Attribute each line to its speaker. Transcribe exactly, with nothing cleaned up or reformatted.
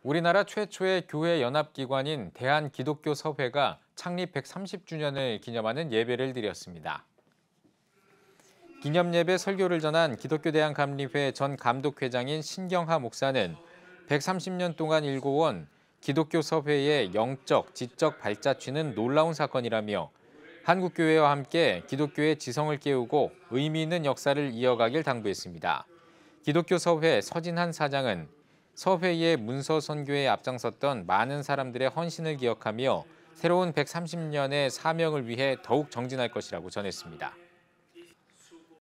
Speaker 1: 우리나라 최초의 교회 연합기관인 대한기독교서회가 창립 백삼십 주년을 기념하는 예배를 드렸습니다. 기념예배 설교를 전한 기독교대한감리회 전 감독회장인 신경하 목사는 백삼십 년 동안 일궈온 기독교서회의 영적, 지적 발자취는 놀라운 사건이라며 한국교회와 함께 기독교의 지성을 깨우고 의미 있는 역사를 이어가길 당부했습니다. 기독교서회 서진한 사장은 서회의 문서 선교에 앞장섰던 많은 사람들의 헌신을 기억하며 새로운 백삼십 년의 사명을 위해 더욱 정진할 것이라고 전했습니다.